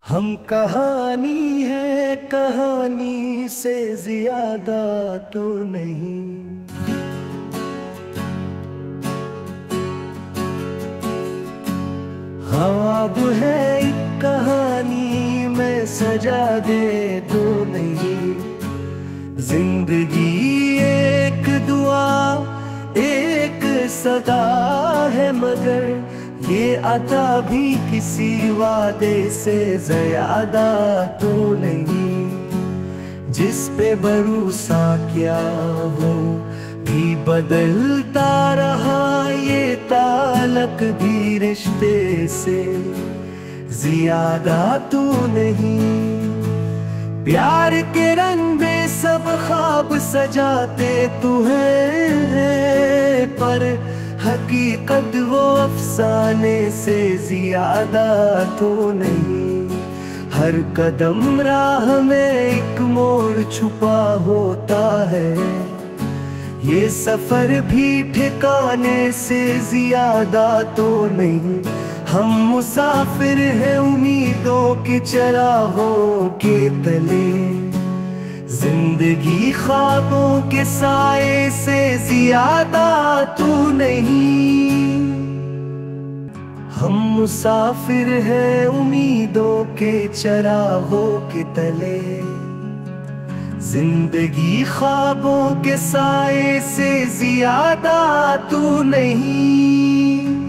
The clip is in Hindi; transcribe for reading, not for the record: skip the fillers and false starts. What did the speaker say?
हम कहानी है, कहानी से ज्यादा तो नहीं। ख्वाब है एक कहानी में सजा दे तो नहीं। जिंदगी एक दुआ एक सदा है, मगर ये अता भी किसी वादे से ज्यादा तो नहीं। जिस पे भरोसा क्या हो भी बदलता रहा, ये ताल्लुक भी रिश्ते से ज्यादा तो नहीं। प्यार के रंग में सब ख्वाब सजाते तू है, पर हकीकत वो अफसाने से ज्यादा तो नहीं। हर कदम राह में एक मोड़ छुपा होता है, ये सफर भी ठिकाने से ज्यादा तो नहीं। हम मुसाफिर हैं उम्मीदों के चराहों के तले, जिंदगी ख्वाबों के साए से ज्यादा तो नहीं। हम मुसाफिर हैं उम्मीदों के चराहों के तले, जिंदगी ख्वाबों के साए से ज्यादा तो नहीं।